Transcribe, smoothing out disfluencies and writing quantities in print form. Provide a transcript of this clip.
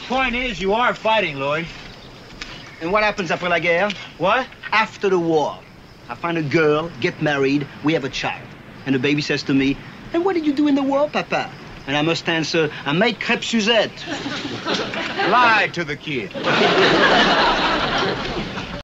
point is, you are fighting, Lloyd. And what happens after la guerre? What? After the war, I find a girl, get married, we have a child. And the baby says to me, and what did you do in the war, Papa? And I must answer, I made crêpe Suzette. Lie to the kid.